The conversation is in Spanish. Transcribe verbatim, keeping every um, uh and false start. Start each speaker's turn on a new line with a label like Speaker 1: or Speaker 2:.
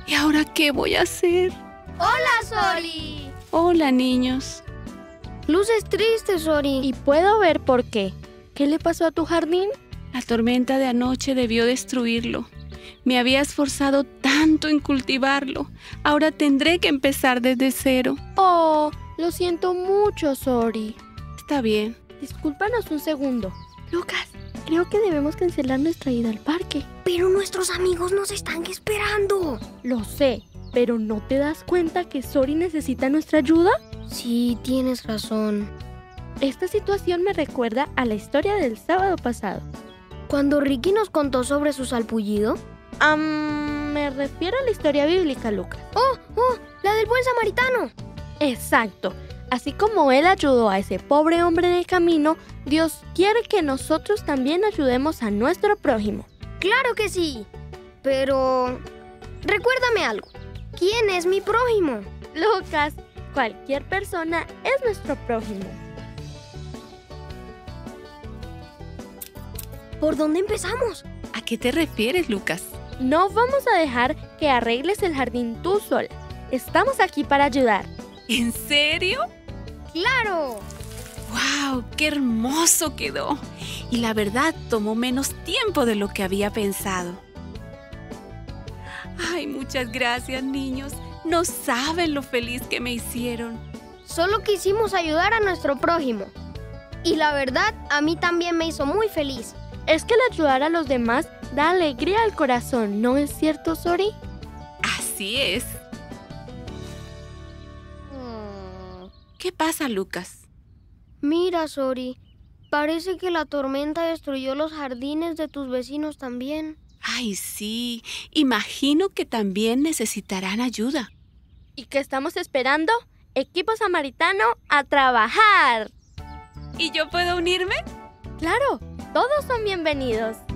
Speaker 1: ¿Y ahora qué voy a hacer?
Speaker 2: ¡Hola, Sori!
Speaker 1: Hola, niños.
Speaker 2: Luces tristes, Sori.
Speaker 3: Y puedo ver por qué. ¿Qué le pasó a tu jardín?
Speaker 1: La tormenta de anoche debió destruirlo. Me había esforzado tanto en cultivarlo. Ahora tendré que empezar desde cero.
Speaker 3: Oh, lo siento mucho, Sori.
Speaker 1: Está bien.
Speaker 3: Discúlpanos un segundo. Lucas, creo que debemos cancelar nuestra ida al parque.
Speaker 2: Pero nuestros amigos nos están esperando.
Speaker 3: Lo sé, pero ¿no te das cuenta que Sori necesita nuestra ayuda?
Speaker 2: Sí, tienes razón.
Speaker 3: Esta situación me recuerda a la historia del sábado pasado.
Speaker 2: Cuando Ricky nos contó sobre su salpullido.
Speaker 3: Um, me refiero a la historia bíblica, Lucas.
Speaker 2: ¡Oh, oh! ¡La del buen samaritano!
Speaker 3: Exacto. Así como él ayudó a ese pobre hombre en el camino, Dios quiere que nosotros también ayudemos a nuestro prójimo.
Speaker 2: ¡Claro que sí! Pero... recuérdame algo. ¿Quién es mi prójimo?
Speaker 3: Lucas, cualquier persona es nuestro prójimo.
Speaker 2: ¿Por dónde empezamos?
Speaker 1: ¿A qué te refieres, Lucas?
Speaker 3: No vamos a dejar que arregles el jardín tú sola. Estamos aquí para ayudar.
Speaker 1: ¿En serio?
Speaker 2: ¡Claro!
Speaker 1: ¡Wow! ¡Qué hermoso quedó! Y la verdad tomó menos tiempo de lo que había pensado. ¡Ay, muchas gracias, niños! No saben lo feliz que me hicieron.
Speaker 2: Solo quisimos ayudar a nuestro prójimo. Y la verdad, a mí también me hizo muy feliz.
Speaker 3: Es que el ayudar a los demás da alegría al corazón, ¿no es cierto, Sori?
Speaker 1: Así es. ¿Qué pasa, Lucas?
Speaker 2: Mira, Sori, parece que la tormenta destruyó los jardines de tus vecinos también.
Speaker 1: Ay, sí. Imagino que también necesitarán ayuda.
Speaker 3: ¿Y qué estamos esperando? Equipo Samaritano, a trabajar.
Speaker 1: ¿Y yo puedo unirme?
Speaker 3: Claro, todos son bienvenidos.